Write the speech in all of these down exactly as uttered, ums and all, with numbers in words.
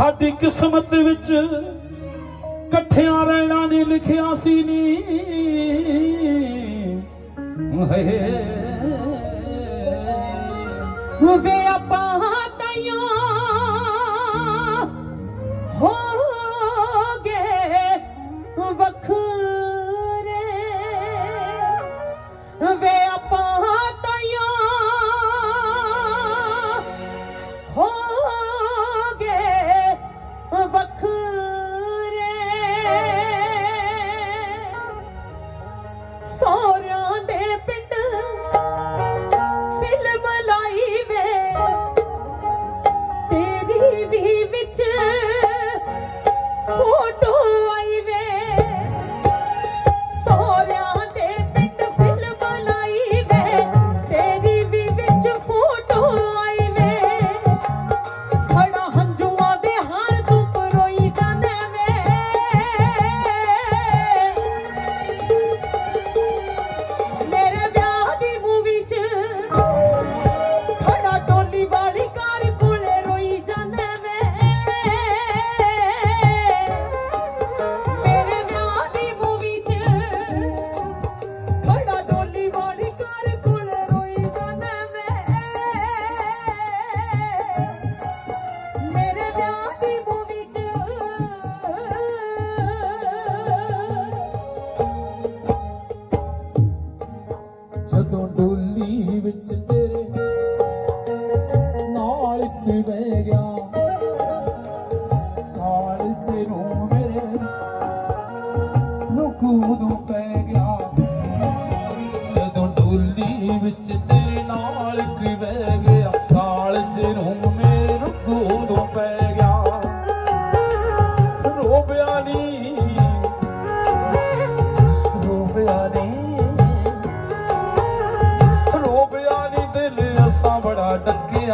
साडी किस्मत विच कट्ठियां रहना नहीं लिखिया सी नी वे आपां ताइयों हो गए वखरे वे आपां ताइयों हो गए वखरे सोहरियां दे पिंड फिल्म लाई वे तेरी भी विच फोटो आई वे सोहरियां दे पिंड फिल्म लाई वे तेरी भी विच फोटो आई वे बड़ा हंजुआं दे हार तू रोई जाने वे मेरे ब्याह दी मूवी च खड़ा डोली वाली कार कोले रोई जाने वे मेरे ब्याह दी मूवी च खड़ा डोली वाली कार कोले रोई जाने वे मेरे ब्याह दी मूवी च जदों डोली विच तेरे नाल की बह गया काल सिरों मेरे रुकूदों पै गया जदों डोली विच तेरे नाल की बह गया काल सिरों मेरे रुकूदों पै गया रोबिया नी रोबिया नी रोबिया नी दिल असा बड़ा डकिया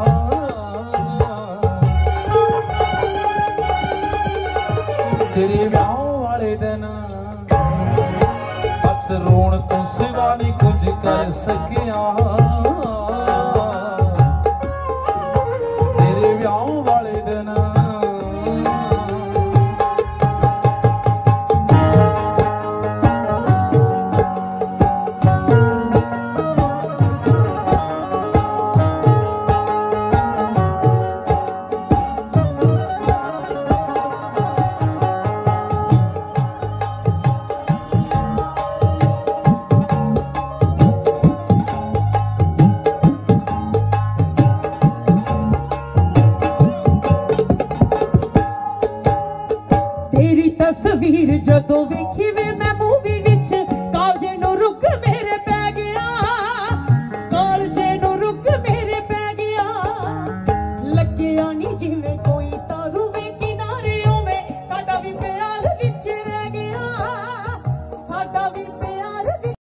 तेरे ब्याह वाले दिन बस रोण तो सिवा नहीं कुछ कर सकिया तेरे ब्याह वाले दिन तेरी तस्वीर जदों वेखी वे